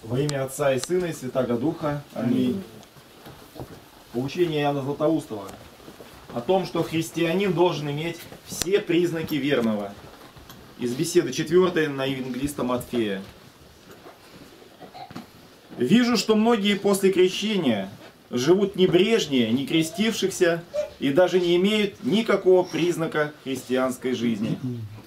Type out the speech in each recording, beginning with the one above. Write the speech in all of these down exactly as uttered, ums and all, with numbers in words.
Во имя Отца и Сына и Святаго Духа. Аминь. Поучение Иоанна Златоустова о том, что христианин должен иметь все признаки верного. Из беседы четвёртой на евангелиста Матфея. «Вижу, что многие после крещения живут небрежнее, не крестившихся, и даже не имеют никакого признака христианской жизни.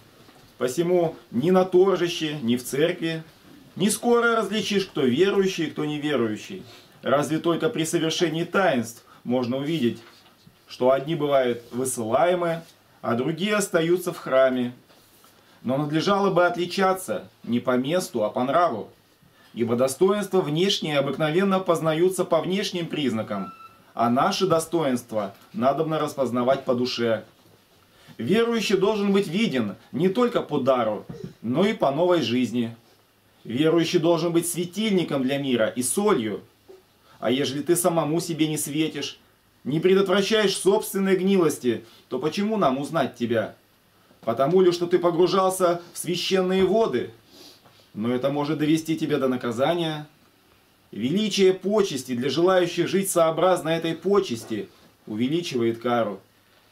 Посему ни на торжище, ни в церкви не скоро различишь, кто верующий и кто неверующий. Разве только при совершении таинств можно увидеть, что одни бывают высылаемы, а другие остаются в храме. Но надлежало бы отличаться не по месту, а по нраву. Ибо достоинства внешние обыкновенно познаются по внешним признакам, а наши достоинства надобно распознавать по душе. Верующий должен быть виден не только по дару, но и по новой жизни. Верующий должен быть светильником для мира и солью. А ежели ты самому себе не светишь, не предотвращаешь собственной гнилости, то почему нам узнать тебя? Потому ли, что ты погружался в священные воды? Но это может довести тебя до наказания. Величие почести для желающих жить сообразно этой почести увеличивает кару.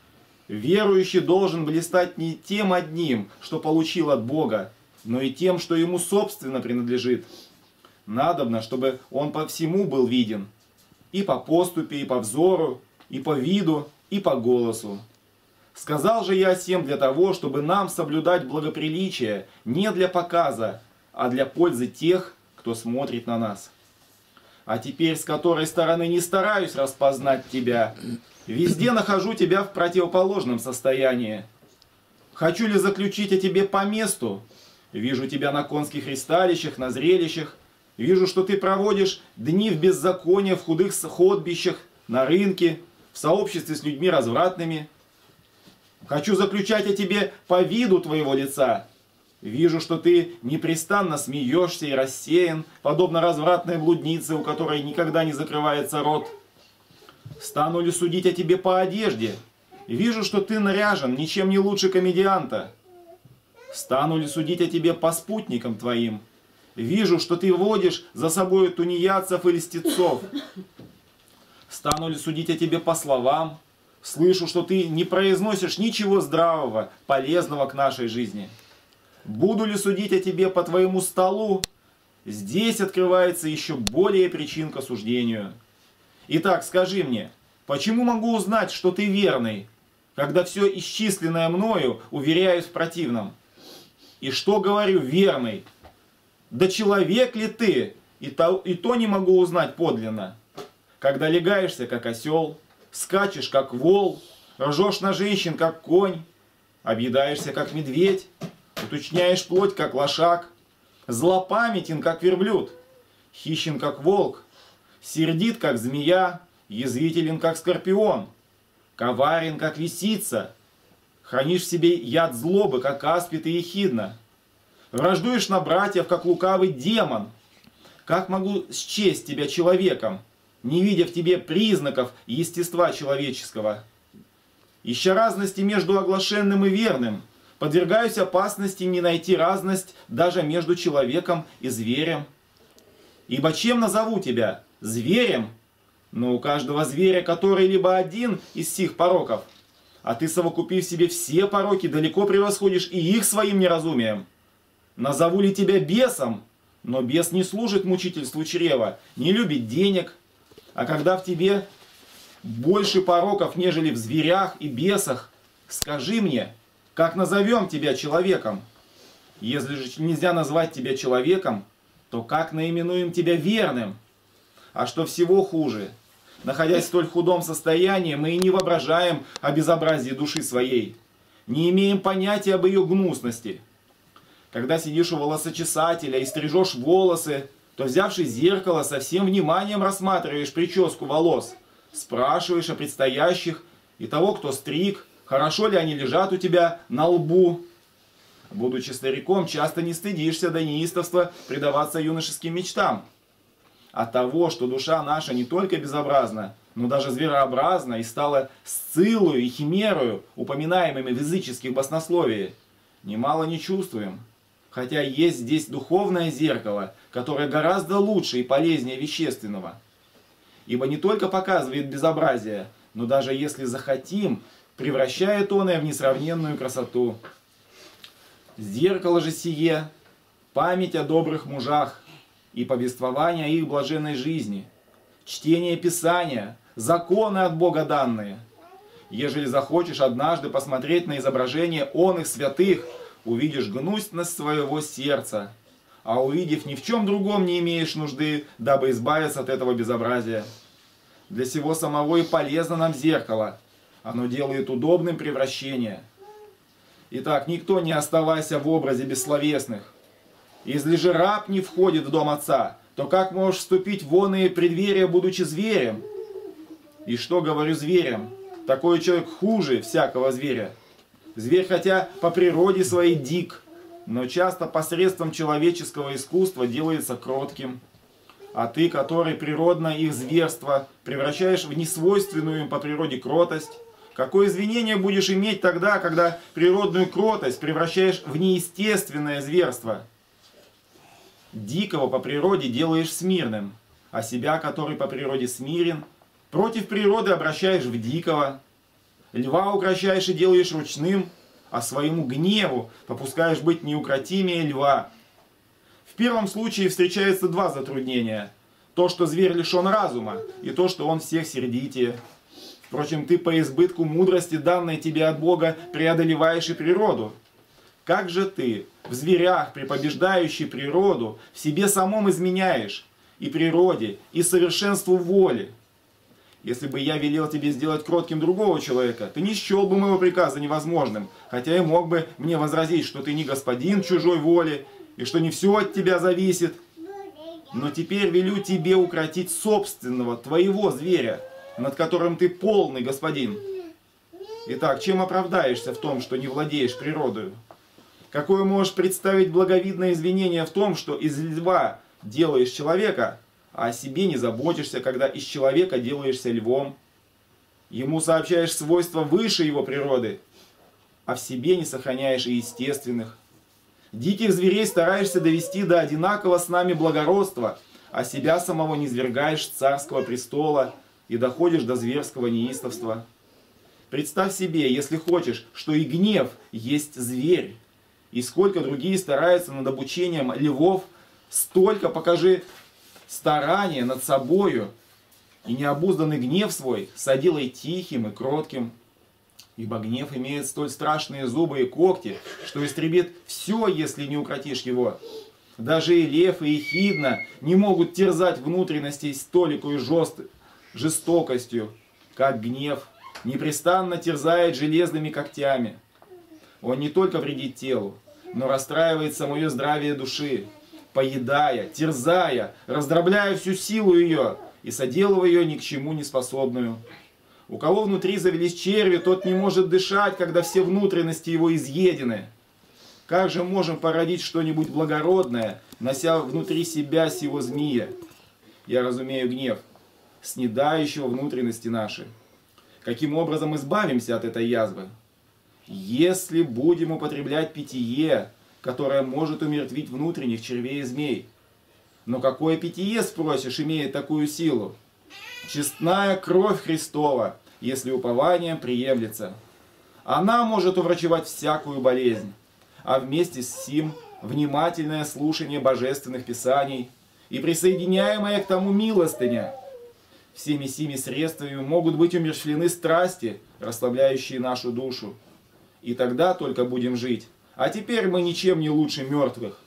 Верующий должен блистать не тем одним, что получил от Бога, но и тем, что ему собственно принадлежит. Надобно, чтобы он по всему был виден. И по поступе, и по взору, и по виду, и по голосу. Сказал же я всем для того, чтобы нам соблюдать благоприличие не для показа, а для пользы тех, кто смотрит на нас. А теперь с которой стороны не стараюсь распознать тебя, везде нахожу тебя в противоположном состоянии. Хочу ли заключить о тебе по месту? Вижу тебя на конских ристалищах, на зрелищах. Вижу, что ты проводишь дни в беззаконии, в худых ходбищах, на рынке, в сообществе с людьми развратными. Хочу заключать о тебе по виду твоего лица. Вижу, что ты непрестанно смеешься и рассеян, подобно развратной блуднице, у которой никогда не закрывается рот. Стану ли судить о тебе по одежде? Вижу, что ты наряжен, ничем не лучше комедианта. Стану ли судить о тебе по спутникам твоим? Вижу, что ты водишь за собой тунеядцев и льстецов. Стану ли судить о тебе по словам? Слышу, что ты не произносишь ничего здравого, полезного к нашей жизни. Буду ли судить о тебе по твоему столу? Здесь открывается еще более причин к осуждению. Итак, скажи мне, почему могу узнать, что ты верный, когда все исчисленное мною уверяюсь в противном? И что говорю верный? Да человек ли ты? И то, и то не могу узнать подлинно. Когда легаешься, как осел, скачешь, как вол, ржешь на женщин, как конь, объедаешься, как медведь, уточняешь плоть, как лошак, злопамятен, как верблюд, хищен, как волк, сердит, как змея, язвителен, как скорпион, коварен, как лисица, хранишь в себе яд злобы, как аспид и ехидна, враждуешь на братьев, как лукавый демон. Как могу счесть тебя человеком, не видя в тебе признаков естества человеческого? Ища разности между оглашенным и верным, подвергаюсь опасности не найти разность даже между человеком и зверем. Ибо чем назову тебя? Зверем? Но у каждого зверя, который либо один из сих пороков, а ты, совокупив в себе все пороки, далеко превосходишь и их своим неразумием. Назову ли тебя бесом? Но бес не служит мучительству чрева, не любит денег. А когда в тебе больше пороков, нежели в зверях и бесах, скажи мне, как назовем тебя человеком? Если же нельзя назвать тебя человеком, то как наименуем тебя верным? А что всего хуже, находясь в столь худом состоянии, мы и не воображаем о безобразии души своей, не имеем понятия об ее гнусности. Когда сидишь у волосочесателя и стрижешь волосы, то, взявши зеркало, со всем вниманием рассматриваешь прическу волос, спрашиваешь о предстоящих и того, кто стриг, хорошо ли они лежат у тебя на лбу. Будучи стариком, часто не стыдишься до неистовства предаваться юношеским мечтам. От того, что душа наша не только безобразна, но даже зверообразна и стала сциллою и химерою, упоминаемыми в языческих баснословии, немало не чувствуем. хотя есть здесь духовное зеркало, которое гораздо лучше и полезнее вещественного. Ибо не только показывает безобразие, но даже если захотим, превращает оное в несравненную красоту. Зеркало же сие – память о добрых мужах и повествование о их блаженной жизни, чтение Писания, законы от Бога данные. Ежели захочешь однажды посмотреть на изображение он их святых, увидишь гнусность своего сердца, а увидев ни в чем другом не имеешь нужды, дабы избавиться от этого безобразия. Для сего самого и полезно нам зеркало, оно делает удобным превращение. Итак, никто не оставайся в образе бессловесных. Если же раб не входит в дом отца, то как можешь вступить в оные преддверия, будучи зверем? И что говорю зверям? Такой человек хуже всякого зверя. Зверь, хотя по природе своей дик, но часто посредством человеческого искусства делается кротким. А ты, который природно их зверство превращаешь в несвойственную им по природе кротость, какое извинение будешь иметь тогда, когда природную кротость превращаешь в неестественное зверство? Дикого по природе делаешь смирным, а себя, который по природе смирен, против природы обращаешь в дикого. Льва укрощаешь и делаешь ручным, а своему гневу попускаешь быть неукротимее льва. В первом случае встречается два затруднения. То, что зверь лишен разума, и то, что он всех сердитее. Впрочем, ты по избытку мудрости, данной тебе от Бога, преодолеваешь и природу. Как же ты, в зверях, препобеждающий природу, в себе самом изменяешь и природе, и совершенству воли? Если бы я велел тебе сделать кротким другого человека, ты не счел бы моего приказа невозможным, хотя и мог бы мне возразить, что ты не господин чужой воли, и что не все от тебя зависит. Но теперь велю тебе укротить собственного, твоего зверя, над которым ты полный господин. Итак, чем оправдаешься в том, что не владеешь природою? Какое можешь представить благовидное извинение в том, что из льва делаешь человека, а о себе не заботишься, когда из человека делаешься львом? Ему сообщаешь свойства выше его природы, а в себе не сохраняешь и естественных. Диких зверей стараешься довести до одинакового с нами благородства, а себя самого не свергаешь с царского престола и доходишь до зверского неистовства. Представь себе, если хочешь, что и гнев есть зверь, и сколько другие стараются над обучением львов, столько покажи старания над собою, и необузданный гнев свой соделай тихим и кротким. Ибо гнев имеет столь страшные зубы и когти, что истребит все, если не укротишь его. Даже и лев, и ехидна не могут терзать внутренностей столикую жест... жестокостью, как гнев непрестанно терзает железными когтями. Он не только вредит телу, но расстраивает самое здравие души, поедая, терзая, раздробляя всю силу ее и соделывая ее ни к чему не способную. У кого внутри завелись черви, тот не может дышать, когда все внутренности его изъедены. Как же можем породить что-нибудь благородное, нося внутри себя сего змея? Я разумею гнев, снедающего внутренности наши. Каким образом избавимся от этой язвы? Если будем употреблять питье, которое может умертвить внутренних червей и змей. Но какое питье, спросишь, имеет такую силу? Честная кровь Христова, если упованием приемлется. Она может уврачевать всякую болезнь, а вместе с сим внимательное слушание божественных писаний и присоединяемая к тому милостыня. Всеми сими средствами могут быть умерщвлены страсти, расслабляющие нашу душу. И тогда только будем жить. А теперь мы ничем не лучше мертвых.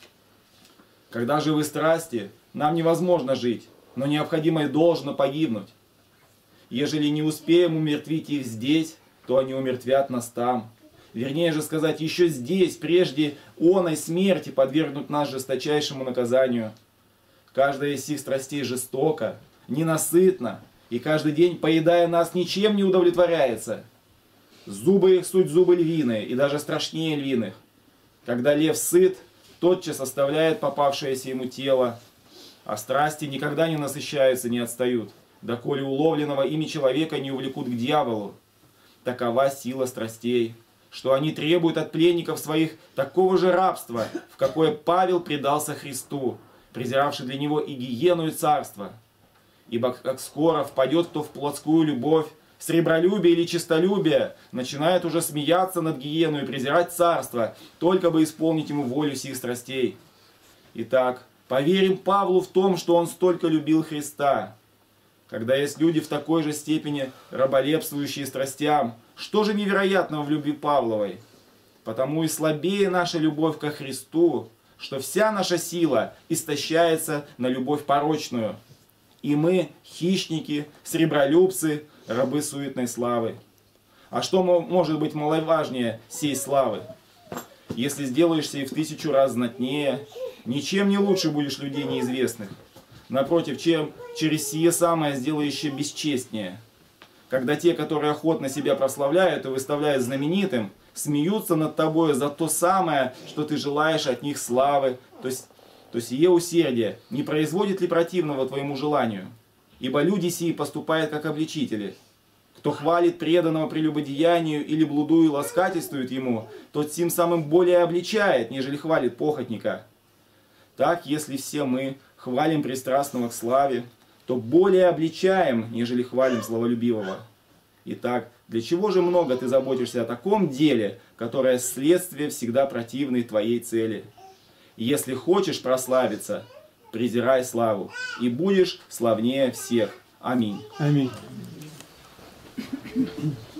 Когда живы страсти, нам невозможно жить, но необходимо и должно погибнуть. Ежели не успеем умертвить их здесь, то они умертвят нас там. Вернее же сказать, еще здесь, прежде оной смерти, подвергнут нас жесточайшему наказанию. Каждая из сих страстей жестока, ненасытна, и каждый день, поедая нас, ничем не удовлетворяется. Зубы их суть зубы львиные, и даже страшнее львиных. Когда лев сыт, тотчас оставляет попавшееся ему тело, а страсти никогда не насыщаются, не отстают, доколе уловленного ими человека не увлекут к дьяволу. Такова сила страстей. что они требуют от пленников своих такого же рабства, в какое Павел предался Христу, презиравший для него и гиену, и царство. Ибо как скоро впадет кто в плотскую любовь, сребролюбие или честолюбие, начинает уже смеяться над гиену и презирать царство, только бы исполнить ему волю сих страстей. Итак, поверим Павлу в том, что он столько любил Христа. Когда есть люди в такой же степени раболепствующие страстям, что же невероятного в любви Павловой? Потому и слабее наша любовь ко Христу, что вся наша сила истощается на любовь порочную. И мы, хищники, сребролюбцы, рабы суетной славы. А что может быть маловажнее сей славы? Если сделаешься и в тысячу раз знатнее, ничем не лучше будешь людей неизвестных. Напротив, чем через сие самое сделающее бесчестнее. Когда те, которые охотно себя прославляют и выставляют знаменитым, смеются над тобой за то самое, что ты желаешь от них славы, то есть, то сие усердие не производит ли противного твоему желанию? Ибо люди сии поступают как обличители. Кто хвалит преданного прелюбодеянию или блуду и ласкательствует ему, тот сим самым более обличает, нежели хвалит похотника. Так, если все мы хвалим пристрастного к славе, то более обличаем, нежели хвалим славолюбивого. Итак, для чего же много ты заботишься о таком деле, которое следствие всегда противной твоей цели? Если хочешь прославиться, презирай славу, и будешь славнее всех. Аминь. Аминь.